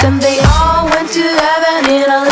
and they all went to heaven in a